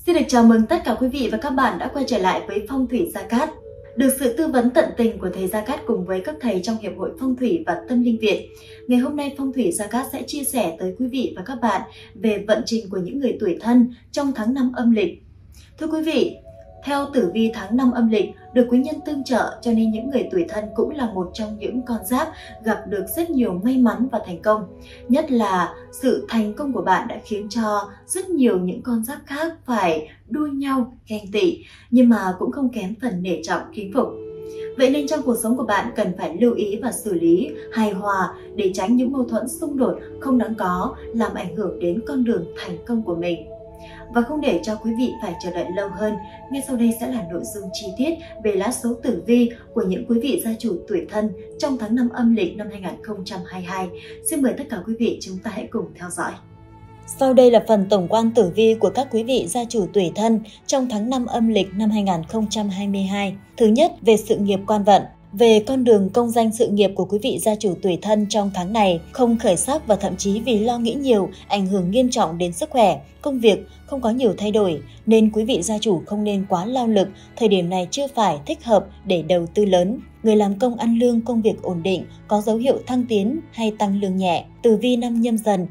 Xin được chào mừng tất cả quý vị và các bạn đã quay trở lại với Phong thủy Gia Cát. Được sự tư vấn tận tình của thầy Gia Cát cùng với các thầy trong Hiệp hội Phong thủy và Tâm linh Việt, ngày hôm nay Phong thủy Gia Cát sẽ chia sẻ tới quý vị và các bạn về vận trình của những người tuổi Thân trong tháng 5 âm lịch. Thưa quý vị, theo tử vi tháng 5 âm lịch được quý nhân tương trợ, cho nên những người tuổi Thân cũng là một trong những con giáp gặp được rất nhiều may mắn và thành công. Nhất là sự thành công của bạn đã khiến cho rất nhiều những con giáp khác phải đua nhau ghen tị, nhưng mà cũng không kém phần nể trọng kính phục. Vậy nên trong cuộc sống của bạn cần phải lưu ý và xử lý hài hòa để tránh những mâu thuẫn xung đột không đáng có làm ảnh hưởng đến con đường thành công của mình. Và không để cho quý vị phải chờ đợi lâu hơn, ngay sau đây sẽ là nội dung chi tiết về lá số tử vi của những quý vị gia chủ tuổi Thân trong tháng 5 âm lịch năm 2022. Xin mời tất cả quý vị chúng ta hãy cùng theo dõi. Sau đây là phần tổng quan tử vi của các quý vị gia chủ tuổi Thân trong tháng 5 âm lịch năm 2022. Thứ nhất, về sự nghiệp quan vận. Về con đường công danh sự nghiệp của quý vị gia chủ tuổi Thân trong tháng này không khởi sắc và thậm chí vì lo nghĩ nhiều, ảnh hưởng nghiêm trọng đến sức khỏe, công việc không có nhiều thay đổi, nên quý vị gia chủ không nên quá lao lực, thời điểm này chưa phải thích hợp để đầu tư lớn. Người làm công ăn lương, công việc ổn định, có dấu hiệu thăng tiến hay tăng lương nhẹ. Tử vi năm Nhâm Dần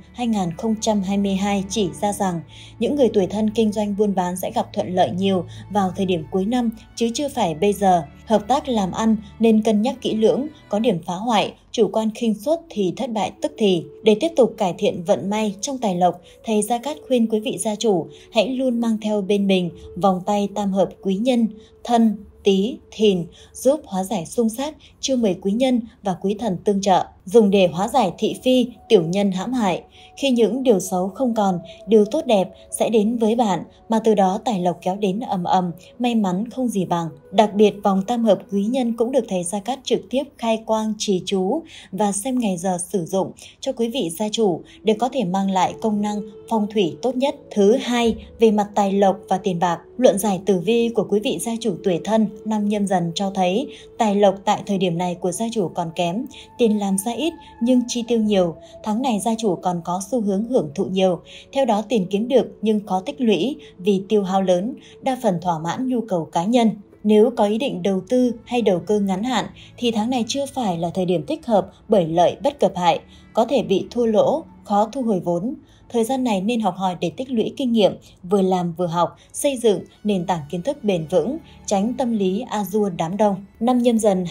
2022 chỉ ra rằng những người tuổi Thân kinh doanh buôn bán sẽ gặp thuận lợi nhiều vào thời điểm cuối năm chứ chưa phải bây giờ. Hợp tác làm ăn nên cân nhắc kỹ lưỡng, có điểm phá hoại, chủ quan khinh suất thì thất bại tức thì. Để tiếp tục cải thiện vận may trong tài lộc, thầy Gia Cát khuyên quý vị gia chủ hãy luôn mang theo bên mình vòng tay tam hợp quý nhân Thân, Tý, Thìn giúp hóa giải xung sát, chiêu mời quý nhân và quý thần tương trợ, dùng để hóa giải thị phi, tiểu nhân hãm hại. Khi những điều xấu không còn, điều tốt đẹp sẽ đến với bạn, mà từ đó tài lộc kéo đến ầm ầm, may mắn không gì bằng. Đặc biệt vòng tam hợp quý nhân cũng được thầy Gia Cát trực tiếp khai quang trì chú và xem ngày giờ sử dụng cho quý vị gia chủ để có thể mang lại công năng phong thủy tốt nhất. Thứ hai, về mặt tài lộc và tiền bạc. Luận giải tử vi của quý vị gia chủ tuổi Thân năm Nhâm Dần cho thấy tài lộc tại thời điểm này của gia chủ còn kém, tiền làm ra ít nhưng chi tiêu nhiều. Tháng này gia chủ còn có xu hướng hưởng thụ nhiều, theo đó tiền kiếm được nhưng khó tích lũy vì tiêu hao lớn, đa phần thỏa mãn nhu cầu cá nhân. Nếu có ý định đầu tư hay đầu cơ ngắn hạn thì tháng này chưa phải là thời điểm thích hợp bởi lợi bất cập hại, có thể bị thua lỗ, khó thu hồi vốn. Thời gian này nên học hỏi để tích lũy kinh nghiệm, vừa làm vừa học, xây dựng nền tảng kiến thức bền vững, tránh tâm lý a dua đám đông. Năm Nhâm Dần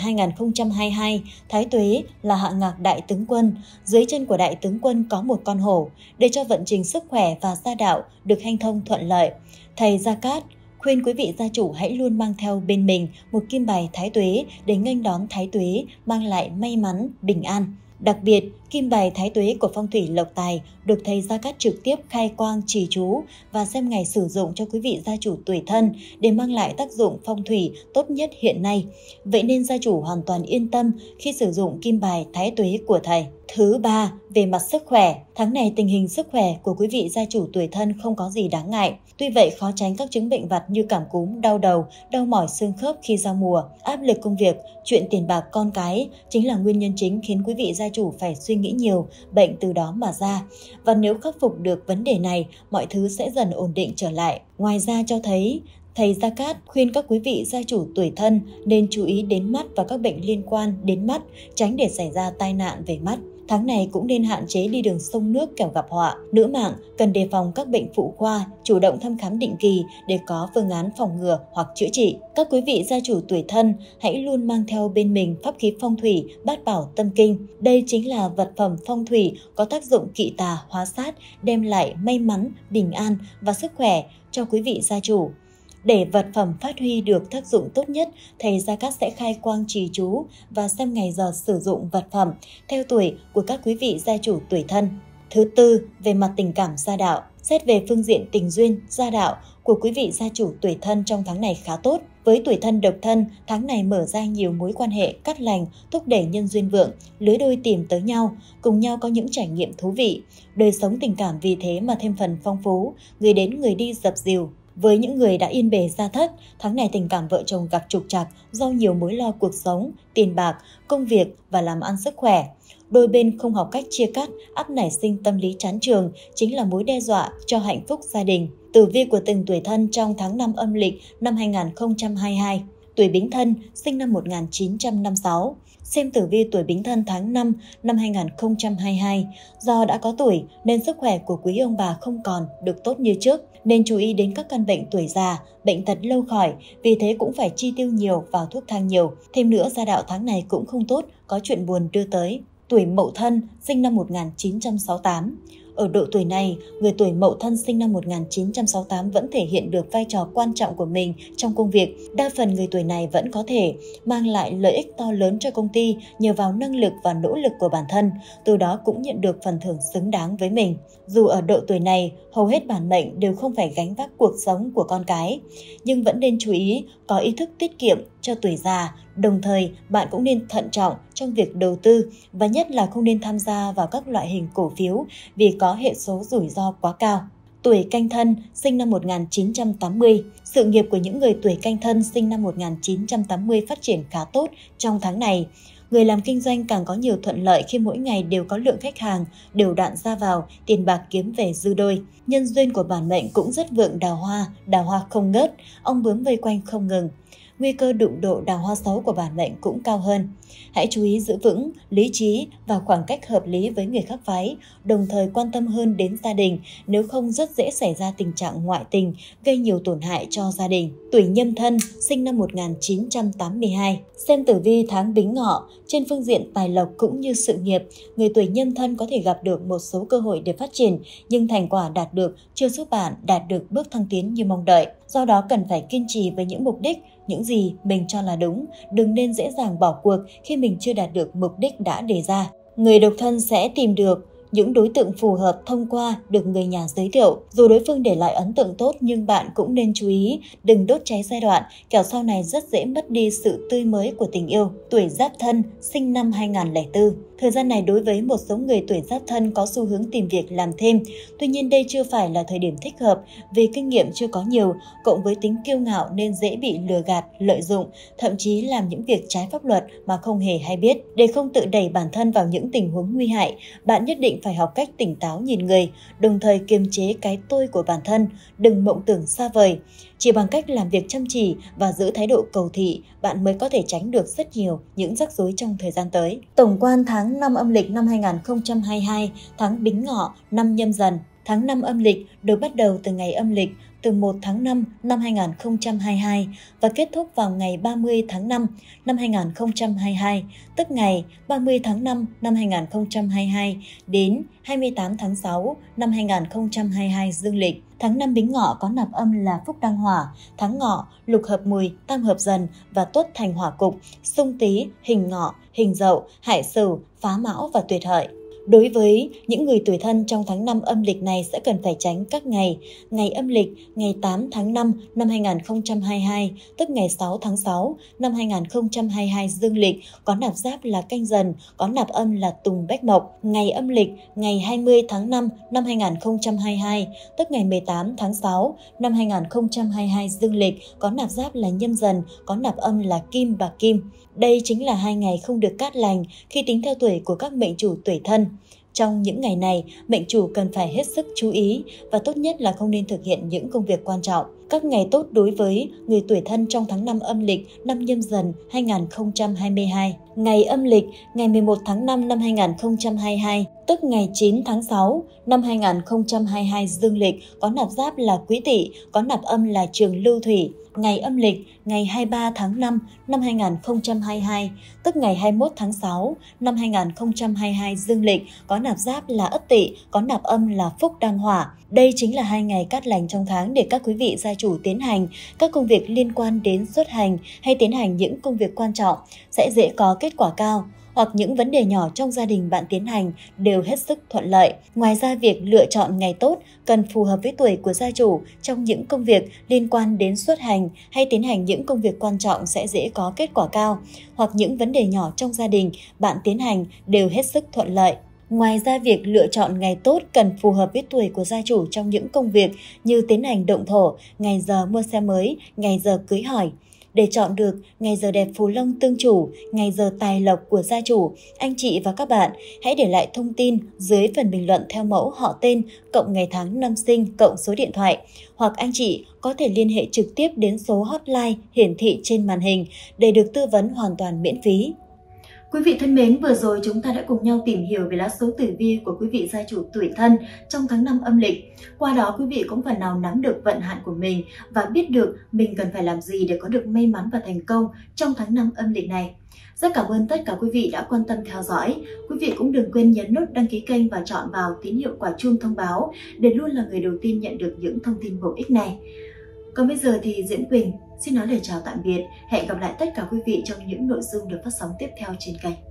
2022, Thái Tuế là hạ ngạc đại tướng quân. Dưới chân của đại tướng quân có một con hổ, để cho vận trình sức khỏe và gia đạo được hanh thông thuận lợi. Thầy Gia Cát khuyên quý vị gia chủ hãy luôn mang theo bên mình một kim bài Thái Tuế để nghênh đón Thái Tuế mang lại may mắn, bình an. Đặc biệt, kim bài Thái Tuế của phong thủy lộc tài được thầy Gia Cát trực tiếp khai quang trì chú và xem ngày sử dụng cho quý vị gia chủ tuổi Thân để mang lại tác dụng phong thủy tốt nhất hiện nay. Vậy nên gia chủ hoàn toàn yên tâm khi sử dụng kim bài Thái Tuế của thầy. Thứ ba, về mặt sức khỏe. Tháng này tình hình sức khỏe của quý vị gia chủ tuổi Thân không có gì đáng ngại. Tuy vậy khó tránh các chứng bệnh vặt như cảm cúm, đau đầu, đau mỏi xương khớp khi giao mùa. Áp lực công việc, chuyện tiền bạc con cái chính là nguyên nhân chính khiến quý vị gia chủ phải suy nghĩ nhiều, bệnh từ đó mà ra. Và nếu khắc phục được vấn đề này, mọi thứ sẽ dần ổn định trở lại. Ngoài ra cho thấy, thầy Gia Cát khuyên các quý vị gia chủ tuổi Thân nên chú ý đến mắt và các bệnh liên quan đến mắt, tránh để xảy ra tai nạn về mắt. Tháng này cũng nên hạn chế đi đường sông nước kẻo gặp họa. Nữ mạng cần đề phòng các bệnh phụ khoa, chủ động thăm khám định kỳ để có phương án phòng ngừa hoặc chữa trị. Các quý vị gia chủ tuổi Thân hãy luôn mang theo bên mình pháp khí phong thủy Bát Bảo Tâm Kinh. Đây chính là vật phẩm phong thủy có tác dụng kỵ tà hóa sát, đem lại may mắn, bình an và sức khỏe cho quý vị gia chủ. Để vật phẩm phát huy được tác dụng tốt nhất, thầy Gia Cát sẽ khai quang trì chú và xem ngày giờ sử dụng vật phẩm theo tuổi của các quý vị gia chủ tuổi Thân. Thứ tư, về mặt tình cảm gia đạo. Xét về phương diện tình duyên, gia đạo của quý vị gia chủ tuổi Thân trong tháng này khá tốt. Với tuổi Thân độc thân, tháng này mở ra nhiều mối quan hệ cát lành, thúc đẩy nhân duyên vượng, lứa đôi tìm tới nhau, cùng nhau có những trải nghiệm thú vị. Đời sống tình cảm vì thế mà thêm phần phong phú, người đến người đi dập dìu. Với những người đã yên bề gia thất, tháng này tình cảm vợ chồng gặp trục trặc do nhiều mối lo cuộc sống, tiền bạc, công việc và làm ăn sức khỏe. Đôi bên không học cách chia cắt, ắt nảy sinh tâm lý chán chường chính là mối đe dọa cho hạnh phúc gia đình. Tử vi của từng tuổi Thân trong tháng 5 âm lịch năm 2022. Tuổi Bính Thân, sinh năm 1956. Xem tử vi tuổi Bính Thân tháng 5 năm 2022. Do đã có tuổi nên sức khỏe của quý ông bà không còn được tốt như trước, nên chú ý đến các căn bệnh tuổi già, bệnh tật lâu khỏi, vì thế cũng phải chi tiêu nhiều vào thuốc thang nhiều. Thêm nữa, gia đạo tháng này cũng không tốt, có chuyện buồn đưa tới. Tuổi Mậu Thân, sinh năm 1968. Ở độ tuổi này, người tuổi Mậu Thân sinh năm 1968 vẫn thể hiện được vai trò quan trọng của mình trong công việc. Đa phần người tuổi này vẫn có thể mang lại lợi ích to lớn cho công ty nhờ vào năng lực và nỗ lực của bản thân, từ đó cũng nhận được phần thưởng xứng đáng với mình. Dù ở độ tuổi này, hầu hết bản mệnh đều không phải gánh vác cuộc sống của con cái, nhưng vẫn nên chú ý có ý thức tiết kiệm cho tuổi già. Đồng thời, bạn cũng nên thận trọng trong việc đầu tư và nhất là không nên tham gia vào các loại hình cổ phiếu vì có hệ số rủi ro quá cao. Tuổi Canh Thân, sinh năm 1980. Sự nghiệp của những người tuổi Canh Thân sinh năm 1980 phát triển khá tốt trong tháng này. Người làm kinh doanh càng có nhiều thuận lợi khi mỗi ngày đều có lượng khách hàng đều đặn ra vào, tiền bạc kiếm về dư đôi. Nhân duyên của bản mệnh cũng rất vượng đào hoa không ngớt, ong bướm vây quanh không ngừng. Nguy cơ đụng độ đào hoa xấu của bản mệnh cũng cao hơn. Hãy chú ý giữ vững lý trí và khoảng cách hợp lý với người khác phái, đồng thời quan tâm hơn đến gia đình, nếu không rất dễ xảy ra tình trạng ngoại tình, gây nhiều tổn hại cho gia đình. Tuổi Nhâm Thân, sinh năm 1982. Xem tử vi tháng Bính Ngọ, trên phương diện tài lộc cũng như sự nghiệp, người tuổi Nhâm Thân có thể gặp được một số cơ hội để phát triển, nhưng thành quả đạt được chưa giúp bạn đạt được bước thăng tiến như mong đợi. Do đó cần phải kiên trì với những mục đích, những gì mình cho là đúng, đừng nên dễ dàng bỏ cuộc khi mình chưa đạt được mục đích đã đề ra. Người độc thân sẽ tìm được những đối tượng phù hợp thông qua được người nhà giới thiệu. Dù đối phương để lại ấn tượng tốt nhưng bạn cũng nên chú ý đừng đốt cháy giai đoạn, kẻo sau này rất dễ mất đi sự tươi mới của tình yêu. Tuổi Giáp Thân, sinh năm 2004. Thời gian này đối với một số người tuổi Giáp Thân có xu hướng tìm việc làm thêm. Tuy nhiên đây chưa phải là thời điểm thích hợp vì kinh nghiệm chưa có nhiều, cộng với tính kiêu ngạo nên dễ bị lừa gạt, lợi dụng, thậm chí làm những việc trái pháp luật mà không hề hay biết. Để không tự đẩy bản thân vào những tình huống nguy hại, bạn nhất định phải học cách tỉnh táo nhìn người, đồng thời kiềm chế cái tôi của bản thân, đừng mộng tưởng xa vời. Chỉ bằng cách làm việc chăm chỉ và giữ thái độ cầu thị, bạn mới có thể tránh được rất nhiều những rắc rối trong thời gian tới. Tổng quan tháng 5 âm lịch năm 2022, tháng Bính Ngọ, năm Nhâm Dần. Tháng 5 âm lịch được bắt đầu từ ngày âm lịch từ 1 tháng 5 năm 2022 và kết thúc vào ngày 30 tháng 5 năm 2022, tức ngày 30 tháng 5 năm 2022 đến 28 tháng 6 năm 2022 dương lịch. Tháng 5 Bính Ngọ có nạp âm là Phúc Đăng Hỏa, tháng Ngọ, Lục hợp Mùi, Tam hợp Dần và Tuất thành hỏa cục, Xung Tý, Hình Ngọ, Hình Dậu, Hải Sửu, Phá Mão và Tuyệt Hợi. Đối với những người tuổi Thân trong tháng 5 âm lịch này sẽ cần phải tránh các ngày âm lịch ngày 8 tháng 5 năm 2022, tức ngày 6 tháng 6 năm 2022 dương lịch có nạp giáp là Canh Dần, có nạp âm là Tùng Bách Mộc. Ngày âm lịch ngày 20 tháng 5 năm 2022, tức ngày 18 tháng 6 năm 2022 dương lịch có nạp giáp là Nhâm Dần, có nạp âm là Kim Bạc Kim. Đây chính là 2 ngày không được cát lành khi tính theo tuổi của các mệnh chủ tuổi Thân. Trong những ngày này, mệnh chủ cần phải hết sức chú ý và tốt nhất là không nên thực hiện những công việc quan trọng. Các ngày tốt đối với người tuổi Thân trong tháng 5 âm lịch năm Nhâm Dần 2022. Ngày âm lịch ngày 11 tháng 5 năm 2022, tức ngày 9 tháng 6 năm 2022 dương lịch có nạp giáp là Quý Tỵ, có nạp âm là Trường Lưu Thủy. Ngày âm lịch ngày 23 tháng 5 năm 2022, tức ngày 21 tháng 6 năm 2022 dương lịch có nạp giáp là Ất Tỵ, có nạp âm là Phúc Đăng Hỏa. Đây chính là 2 ngày cát lành trong tháng để các quý vị gia chủ tiến hành các công việc liên quan đến xuất hành hay tiến hành những công việc quan trọng sẽ dễ có kết quả cao, hoặc những vấn đề nhỏ trong gia đình bạn tiến hành đều hết sức thuận lợi. Ngoài ra, việc lựa chọn ngày tốt cần phù hợp với tuổi của gia chủ trong những công việc liên quan đến xuất hành hay tiến hành những công việc quan trọng sẽ dễ có kết quả cao, hoặc những vấn đề nhỏ trong gia đình bạn tiến hành đều hết sức thuận lợi. Ngoài ra, việc lựa chọn ngày tốt cần phù hợp với tuổi của gia chủ trong những công việc như tiến hành động thổ, ngày giờ mua xe mới, ngày giờ cưới hỏi. Để chọn được ngày giờ đẹp phù long tương chủ, ngày giờ tài lộc của gia chủ, anh chị và các bạn hãy để lại thông tin dưới phần bình luận theo mẫu họ tên, cộng ngày tháng năm sinh, cộng số điện thoại. Hoặc anh chị có thể liên hệ trực tiếp đến số hotline hiển thị trên màn hình để được tư vấn hoàn toàn miễn phí. Quý vị thân mến, vừa rồi chúng ta đã cùng nhau tìm hiểu về lá số tử vi của quý vị gia chủ tuổi Thân trong tháng 5 âm lịch. Qua đó quý vị cũng phần nào nắm được vận hạn của mình và biết được mình cần phải làm gì để có được may mắn và thành công trong tháng 5 âm lịch này. Rất cảm ơn tất cả quý vị đã quan tâm theo dõi. Quý vị cũng đừng quên nhấn nút đăng ký kênh và chọn vào tín hiệu quả chuông thông báo để luôn là người đầu tiên nhận được những thông tin bổ ích này. Còn bây giờ thì Diễm Quỳnh xin nói lời chào tạm biệt. Hẹn gặp lại tất cả quý vị trong những nội dung được phát sóng tiếp theo trên kênh.